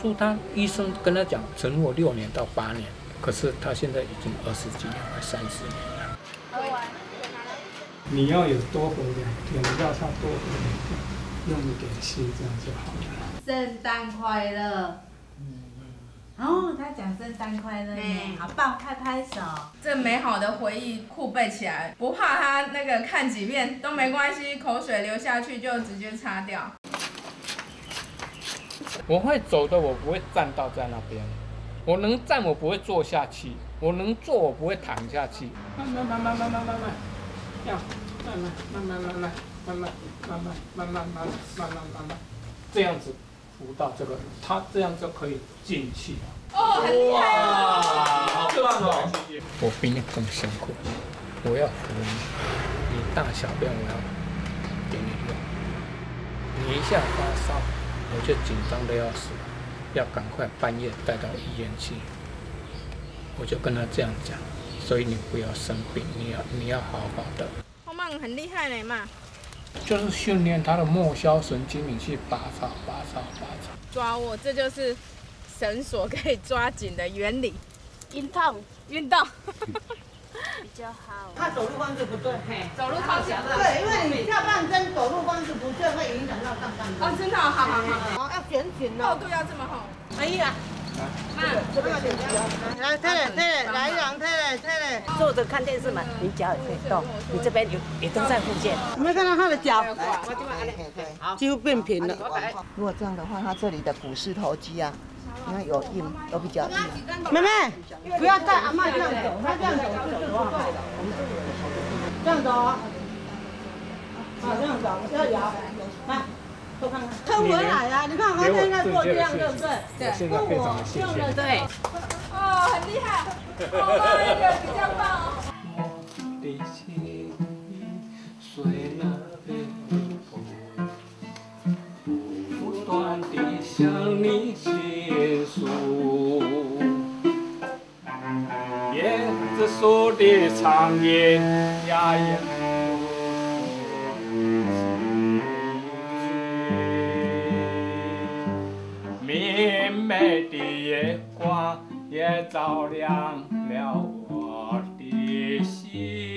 诉他，医生跟他讲存活6年到8年，可是他现在已经20几年，快30年了。你要有多喝2天，药差多喝2天，用一点心，这样就好了。 圣诞快乐！哦，他讲圣诞快乐呢，好棒，拍拍手。 这美好的回忆库背起来，不怕他那个看几遍都没关系，口水流下去就直接擦掉。 我会走的，我不会站到在那边。我能站，我不会坐下去；我能坐，我不会躺下去。慢慢，要慢慢，这样子扶到这个，它这样就可以进去了。 哦，很厉害哇，好棒哦！ 我比你更辛苦，我要扶你，你大小便我要给你用。你一下发烧，我就紧张的要死，要赶快半夜带到医院去。我就跟他这样讲，所以你不要生病，你要好好的。 后曼很厉害呢嘛， 就是训练他的末梢神经，你去拔草。 抓握，这就是绳索可以抓紧的原理。 运动比较好。 他走路方式不对，嘿， 走路方式对，因为你下半身走路方式不对，会影响到上半身。 哦，真的，好。 好，要卷紧厚哦。 度要这么厚。 哎呀，这个点来，推嘞，来一郎推嘞。 坐着看电视嘛，你脚也可以动，你这边也都在附件。 有没有看到他的脚？几乎变平了。 如果这样的话，它这里的股四头肌啊，你看有硬，都比较硬。 妹妹，不要带阿嬷这样走，她这样走就是不对的。这样走啊，这样走，要摇，来。都看看，撑回来啊！你看他现在做这样，对不对？ 对，现在非常的谢谢。 对。哦，很厉害。哦，那个比较棒哦。 我的心随那边不断地向你倾诉，沿着树的长夜呀呀。明媚的月光也照亮了我的心。